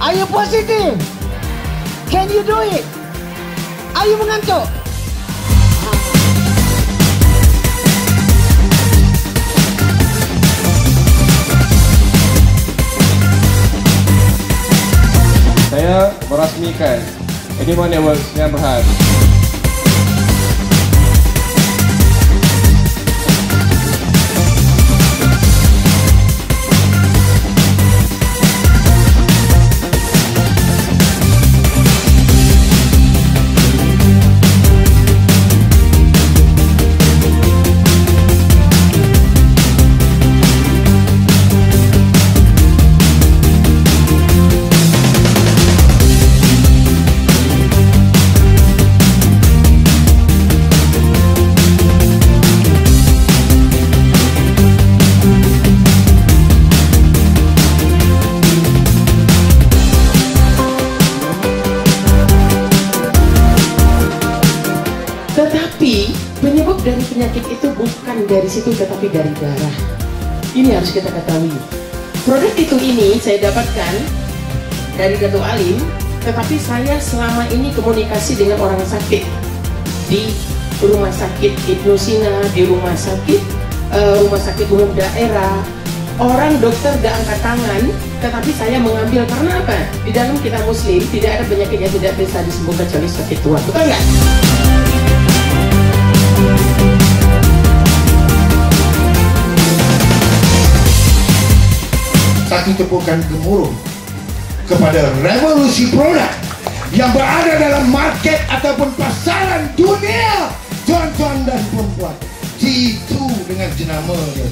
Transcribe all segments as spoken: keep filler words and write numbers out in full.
Are you positive? Can you do it? Are you mengantuk? Saya merasmikan Animal Network Sdn Bhd. Tetapi penyebab dari penyakit itu bukan dari situ, tetapi dari darah. Ini harus kita ketahui. Produk itu ini saya dapatkan dari Dato' Alim, tetapi saya selama ini komunikasi dengan orang sakit di rumah sakit Ibnu Sina, di rumah sakit uh, rumah sakit umum daerah. Orang dokter gak angkat tangan, tetapi saya mengambil karena apa? Di dalam kita Muslim tidak ada penyakit yang tidak bisa disembuhkan kecuali sakit tua, betul nggak? Satu tepukan gemuruh kepada revolusi produk yang berada dalam market ataupun pasaran dunia, tuan-tuan dan perempuan. T dua dengan jenama dia.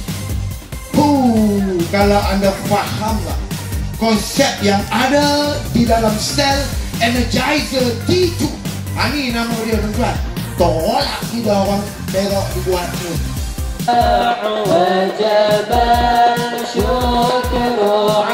Huh, kalau anda fahamlah konsep yang ada di dalam sel Energizer T dua. Ha, ni nama dia tuan-tuan. Tolak kita orang berak dibuat ni. وجب الشكر